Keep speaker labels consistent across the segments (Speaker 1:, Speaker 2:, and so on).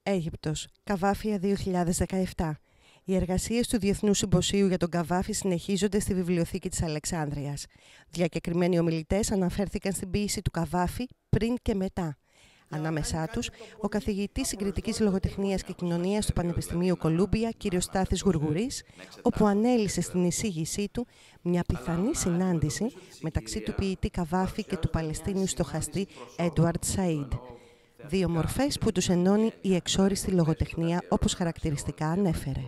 Speaker 1: Αίγυπτος, Καβάφια 2017. Οι εργασίες του Διεθνούς Συμποσίου για τον Καβάφη συνεχίζονται στη Βιβλιοθήκη της Αλεξάνδρειας. Διακεκριμένοι ομιλητές αναφέρθηκαν στην ποίηση του Καβάφη πριν και μετά. Ανάμεσά τους, ο καθηγητής συγκριτικής λογοτεχνίας και κοινωνίας του Πανεπιστημίου Κολούμπια, κ. Στάθης Γουργουρής, όπου ανέλησε στην εισήγησή του μια πιθανή συνάντηση μεταξύ του ποιητή Καβάφη και του Παλαιστίνιου στοχαστή Έντουαρντ Σαΐντ. Δύο μορφές που τους ενώνει η εξόριστη λογοτεχνία, όπως χαρακτηριστικά ανέφερε.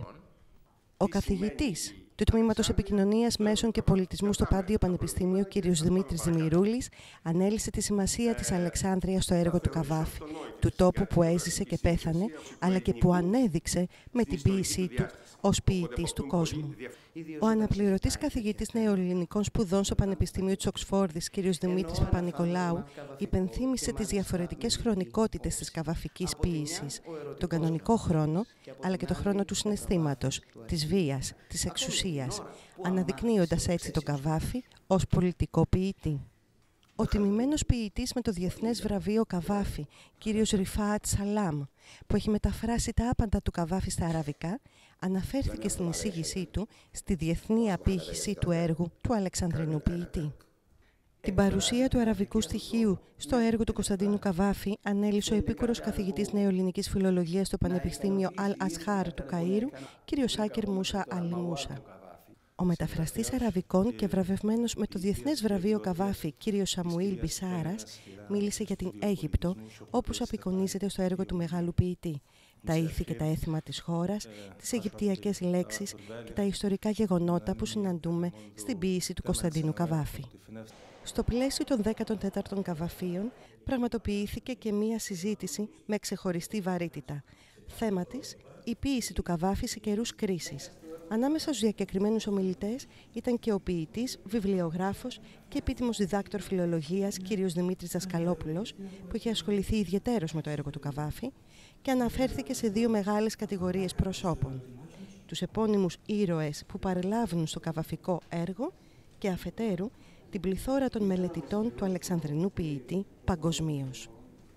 Speaker 1: Ο καθηγητής του Τμήματος Επικοινωνίας Μέσων και Πολιτισμού στο Πάντιο Πανεπιστήμιο, κ. Δημήτρης Δημηρούλης, ανέλησε τη σημασία της Αλεξάνδρειας στο έργο του Καβάφη, του τόπου που έζησε και πέθανε, αλλά και που ανέδειξε με την ποίησή του ως ποιητής του κόσμου. Ο αναπληρωτής καθηγητής νεοελληνικών σπουδών στο Πανεπιστήμιο της Οξφόρδης, κ. Δημήτρης Παπανικολάου, υπενθύμησε τις διαφορετικές χρονικότητες της καβαφικής ποίησης, τον κανονικό χρόνο, αλλά και τον χρόνο του συναισθήματος, της βίας, της εξουσίας, αναδεικνύοντας έτσι τον Καβάφη ως πολιτικό ποιητή. Ο τιμημένος ποιητής με το Διεθνές Βραβείο Καβάφη, κ. Ριφάατ Σαλάμ, που έχει μεταφράσει τα άπαντα του Καβάφη στα αραβικά, αναφέρθηκε στην εισήγησή του στη διεθνή απήχηση του έργου του Αλεξανδρινού ποιητή. Την παρουσία του αραβικού στοιχείου στο έργο του Κωνσταντίνου Καβάφη ανέλησε ο επίκουρος καθηγητής νεοελληνικής φιλολογίας στο Πανεπιστήμιο Αλ-Ασχάρ του Καΐρου, κ. Σάκερ Μούσα Αλ Μούσα. Ο μεταφραστής αραβικών και βραβευμένος με το Διεθνές Βραβείο Καβάφη, κ. Σαμουήλ Μπισάρας, μίλησε για την Αίγυπτο, όπως απεικονίζεται στο έργο του μεγάλου ποιητή, τα ήθη και τα έθιμα της χώρας, τις αιγυπτιακές λέξεις και τα ιστορικά γεγονότα που συναντούμε στην ποίηση του Κωνσταντίνου Καβάφη. Στο πλαίσιο των 14ων Καβαφίων πραγματοποιήθηκε και μία συζήτηση με ξεχωριστή βαρύτητα. Θέμα της, η ποίηση του Καβάφη σε καιρούς κρίσης. Ανάμεσα στους διακεκριμένους ομιλητές ήταν και ο ποιητής, βιβλιογράφος και επίτιμος διδάκτορ φιλολογίας κ. Δημήτρης Δασκαλόπουλος, που είχε ασχοληθεί ιδιαιτέρως με το έργο του Καβάφη και αναφέρθηκε σε δύο μεγάλες κατηγορίες προσώπων. Τους επώνυμους ήρωες που παρελάβουν στο καβαφικό έργο και αφετέρου την πληθώρα των μελετητών του Αλεξανδρινού ποιητή παγκοσμίως.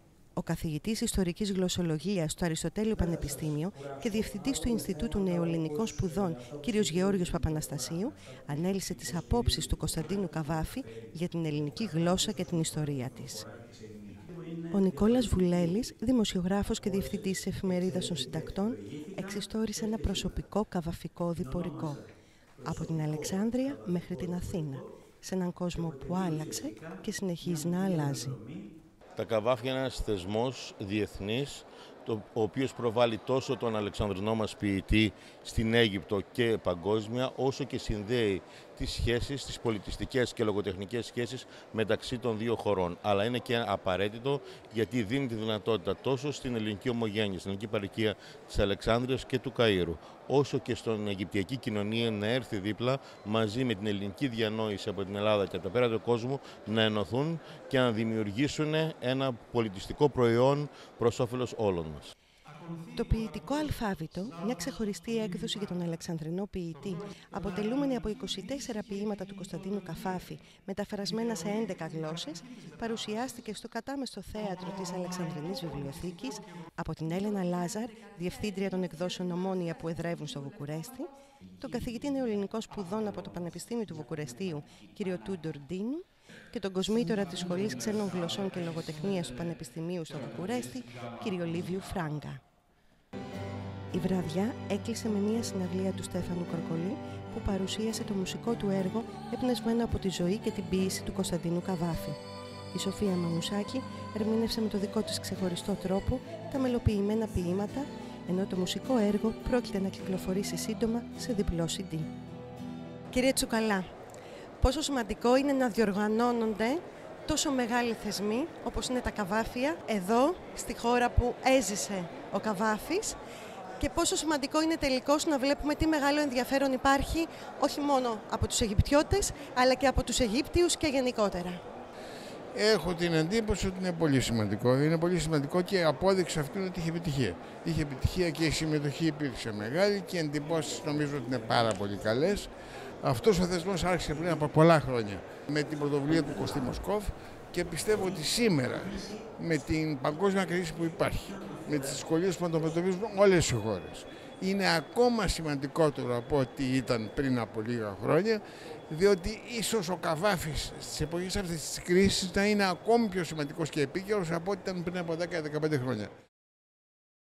Speaker 1: Ο καθηγητής Ιστορικής Γλωσσολογίας στο Αριστοτέλειο Πανεπιστήμιο και διευθυντής του Ινστιτούτου Νεοελληνικών Σπουδών κ. Γεώργιος Παπαναστασίου ανέλησε τις απόψεις του Κωνσταντίνου Καβάφη για την ελληνική γλώσσα και την ιστορία της. Ο Νικόλας Βουλέλης, δημοσιογράφος και διευθυντής της Εφημερίδας των Συντακτών, εξιστόρισε ένα προσωπικό καβαφικό διπορικό από την Αλεξάνδρεια μέχρι την Αθήνα, σε έναν κόσμο που άλλαξε και συνεχίζει να αλλάζει.
Speaker 2: Τα Καβάφια είναι ένας θεσμός διεθνής, ο οποίος προβάλλει τόσο τον Αλεξανδρινό μας ποιητή στην Αίγυπτο και παγκόσμια, όσο και συνδέει τις σχέσεις, τις πολιτιστικές και λογοτεχνικές σχέσεις μεταξύ των δύο χωρών. Αλλά είναι και απαραίτητο γιατί δίνει τη δυνατότητα τόσο στην ελληνική ομογένεια, στην ελληνική παροικία της Αλεξάνδρειας και του Καΐρου, όσο και στην Αιγυπτιακή κοινωνία να έρθει δίπλα μαζί με την ελληνική διανόηση από την Ελλάδα και από τα πέρα του κόσμου, να ενωθούν και να δημιουργήσουν ένα πολιτιστικό προϊόν προς όφελος όλων μας.
Speaker 1: Το ποιητικό αλφάβητο, μια ξεχωριστή έκδοση για τον Αλεξανδρινό ποιητή, αποτελούμενη από 24 ποίηματα του Κωνσταντίνου Καβάφη, μεταφρασμένα σε 11 γλώσσες, παρουσιάστηκε στο κατάμεστο θέατρο της Αλεξανδρινής Βιβλιοθήκης από την Έλενα Λάζαρ, διευθύντρια των εκδόσεων Ομόνια που εδρεύουν στο Βουκουρέστι, τον καθηγητή νεοελληνικών σπουδών από το Πανεπιστήμιο του Βουκουρεστίου, κ. Τούντορ Ντίνου, και τον κοσμήτορα της Σχολής Ξένων Γλωσσών και Λογοτεχνίας του Πανεπιστημίου στο Βουκουρέστι, κ. Λίβιου Φράγκα. Η βραδιά έκλεισε με μια συναυλία του Στέφανου Κορκολή, που παρουσίασε το μουσικό του έργο εμπνευσμένο από τη ζωή και την ποίηση του Κωνσταντίνου Καβάφη. Η Σοφία Μανουσάκη ερμήνευσε με το δικό της ξεχωριστό τρόπο τα μελοποιημένα ποίηματα, ενώ το μουσικό έργο πρόκειται να κυκλοφορήσει σύντομα σε διπλό CD. Κύριε Τσουκαλά, πόσο σημαντικό είναι να διοργανώνονται τόσο μεγάλοι θεσμοί όπως είναι τα Καβάφια εδώ στη χώρα που έζησε ο Καβάφης, και πόσο σημαντικό είναι τελικώς να βλέπουμε τι μεγάλο ενδιαφέρον υπάρχει όχι μόνο από τους Αιγυπτιώτες αλλά και από τους Αιγύπτιους και γενικότερα.
Speaker 3: Έχω την εντύπωση ότι είναι πολύ σημαντικό. Είναι πολύ σημαντικό και απόδειξη αυτού είναι ότι είχε επιτυχία. Είχε επιτυχία και η συμμετοχή υπήρξε μεγάλη και οι εντυπώσεις νομίζω ότι είναι πάρα πολύ καλές. Αυτός ο θεσμός άρχισε πριν από πολλά χρόνια με την πρωτοβουλία του Κωστή Μοσκόφ Και πιστεύω ότι σήμερα, με την παγκόσμια κρίση που υπάρχει, με τις δυσκολίες που αντιμετωπίζουν όλες οι χώρες, είναι ακόμα σημαντικότερο από ό,τι ήταν πριν από λίγα χρόνια, διότι ίσως ο Καβάφης στις εποχές αυτής της κρίσης να είναι ακόμη πιο σημαντικός και επίκαιρος από ό,τι ήταν πριν από 10-15 χρόνια.